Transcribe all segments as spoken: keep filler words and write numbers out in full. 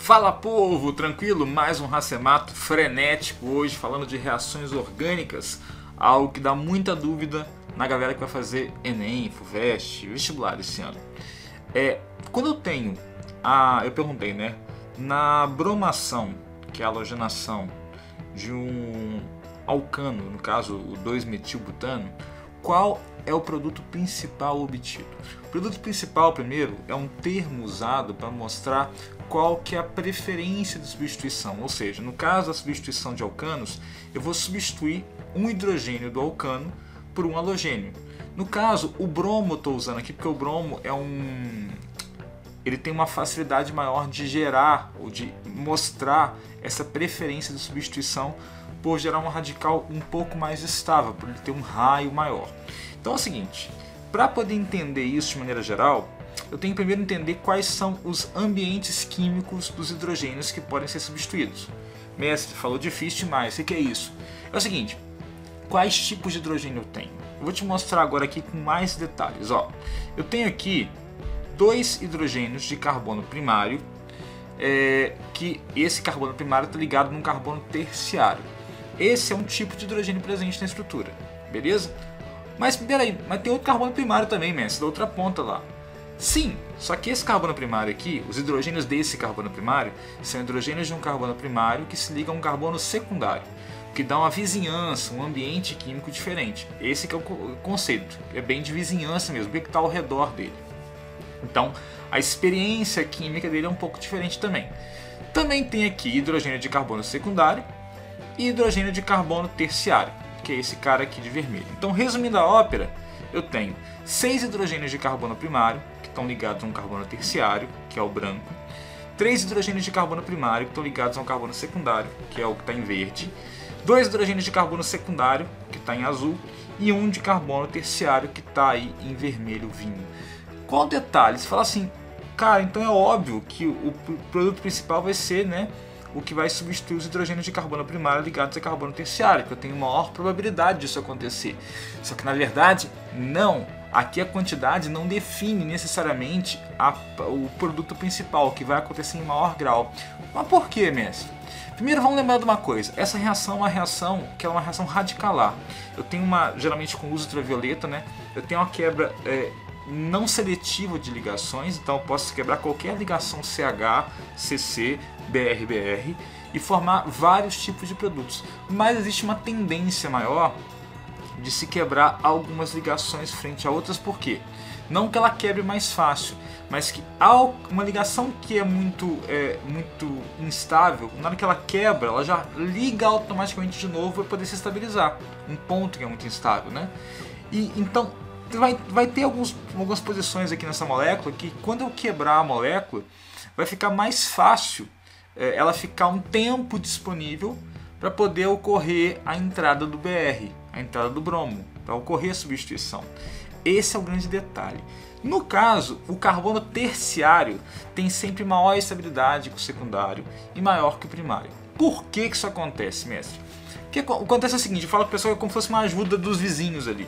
Fala povo, tranquilo? Mais um Racemato frenético hoje falando de reações orgânicas, algo que dá muita dúvida na galera que vai fazer Enem, Fuvest, vestibular esse ano. É, quando eu tenho, a, eu perguntei, né, na bromação, que é a halogenação de um alcano, no caso o dois metilbutano, qual é o produto principal obtido? O produto principal, primeiro, é um termo usado para mostrar qual que é a preferência de substituição, ou seja, no caso da substituição de alcanos, eu vou substituir um hidrogênio do alcano por um halogênio. No caso, o bromo eu estou usando aqui porque o bromo é um... ele tem uma facilidade maior de gerar ou de mostrar essa preferência de substituição por gerar um radical um pouco mais estável, por ele ter um raio maior. Então é o seguinte, para poder entender isso de maneira geral, eu tenho que primeiro entender quais são os ambientes químicos dos hidrogênios que podem ser substituídos. Mestre, falou difícil demais, o que é isso? É o seguinte, quais tipos de hidrogênio eu tenho? Eu vou te mostrar agora aqui com mais detalhes. Ó, eu tenho aqui dois hidrogênios de carbono primário, é, que esse carbono primário está ligado num carbono terciário. Esse é um tipo de hidrogênio presente na estrutura, beleza? Mas peraí, mas tem outro carbono primário também, mestre, da outra ponta lá. Sim, só que esse carbono primário aqui, os hidrogênios desse carbono primário, são hidrogênios de um carbono primário que se ligam a um carbono secundário, que dá uma vizinhança, um ambiente químico diferente. Esse que é o conceito, é bem de vizinhança mesmo, o que está ao redor dele. Então, a experiência química dele é um pouco diferente também. Também tem aqui hidrogênio de carbono secundário e hidrogênio de carbono terciário, que é esse cara aqui de vermelho. Então, resumindo a ópera, eu tenho seis hidrogênios de carbono primário, que estão ligados a um carbono terciário, que é o branco, três hidrogênios de carbono primário, que estão ligados a um carbono secundário, que é o que está em verde, dois hidrogênios de carbono secundário, que está em azul, e um de carbono terciário, que está aí em vermelho vinho. Qual o detalhe? Você fala assim, cara, então é óbvio que o produto principal vai ser, né, o que vai substituir os hidrogênios de carbono primário ligados a carbono terciário, que eu tenho maior probabilidade disso acontecer. Só que na verdade, não. Aqui a quantidade não define necessariamente a, o produto principal, o que vai acontecer em maior grau. Mas por que, mestre? Primeiro vamos lembrar de uma coisa, essa reação é uma reação que é uma reação radicalar. Eu tenho uma, geralmente com luz ultravioleta, né, eu tenho uma quebra é, não seletiva de ligações, então eu posso quebrar qualquer ligação C H, C C, B R B R e formar vários tipos de produtos. Mas existe uma tendência maior de se quebrar algumas ligações frente a outras, por quê? Não que ela quebre mais fácil, mas que uma ligação que é muito, é, muito instável, na hora que ela quebra, ela já liga automaticamente de novo para poder se estabilizar. Um ponto que é muito instável, né? E então vai, vai ter alguns, algumas posições aqui nessa molécula que quando eu quebrar a molécula, vai ficar mais fácil é, ela ficar um tempo disponível para poder ocorrer a entrada do B R, a entrada do bromo, para ocorrer a substituição. Esse é o grande detalhe. No caso, o carbono terciário tem sempre maior estabilidade que o secundário e maior que o primário. Por que que isso acontece, mestre? O que acontece é o seguinte, eu falo para o pessoal que é como se fosse uma ajuda dos vizinhos ali.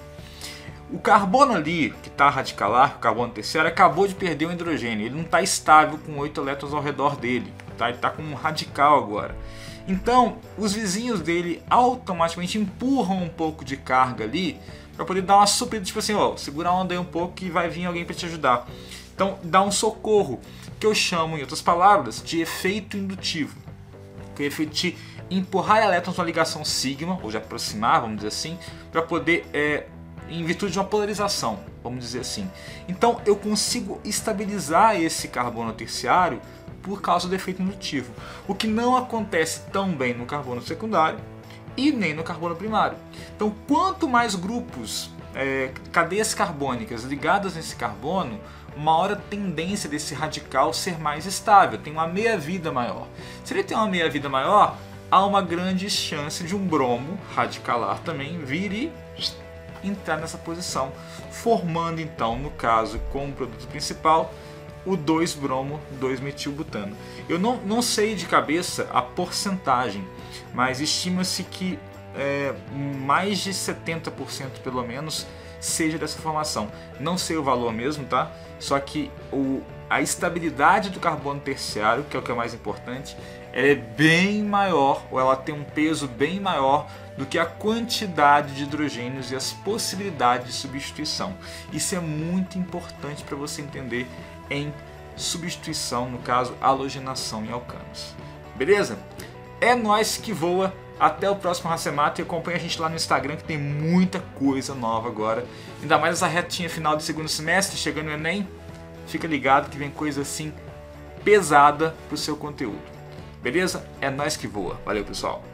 O carbono ali, que está radicalar, o carbono terciário, acabou de perder o hidrogênio. Ele não está estável com oito elétrons ao redor dele. Tá? Ele está com um radical agora. Então, os vizinhos dele automaticamente empurram um pouco de carga ali para poder dar uma suprida, tipo assim, ó, segura a onda aí um pouco que vai vir alguém para te ajudar. Então, dá um socorro, que eu chamo, em outras palavras, de efeito indutivo. Que é o efeito de empurrar elétrons na ligação sigma, ou de aproximar, vamos dizer assim, para poder... É, em virtude de uma polarização, vamos dizer assim. Então eu consigo estabilizar esse carbono terciário por causa do efeito indutivo, o que não acontece tão bem no carbono secundário e nem no carbono primário. Então quanto mais grupos, é, cadeias carbônicas ligadas nesse carbono, maior a tendência desse radical ser mais estável, tem uma meia-vida maior. Se ele tem uma meia-vida maior, há uma grande chance de um bromo radicalar também vir e entrar nessa posição, formando então, no caso, como produto principal, o dois bromo dois metilbutano. Eu não, não sei de cabeça a porcentagem, mas estima-se que é, mais de setenta por cento pelo menos seja dessa formação. Não sei o valor mesmo, tá? Só que o, a estabilidade do carbono terciário, que é o que é mais importante, ela é bem maior, ou ela tem um peso bem maior do que a quantidade de hidrogênios e as possibilidades de substituição. Isso é muito importante para você entender em substituição, no caso, halogenação em alcanos. Beleza? É nóis que voa! Até o próximo Racemato e acompanha a gente lá no Instagram que tem muita coisa nova agora. Ainda mais essa retinha final do segundo semestre, chegando no Enem. Fica ligado que vem coisa assim pesada pro seu conteúdo. Beleza? É nóis que voa. Valeu, pessoal!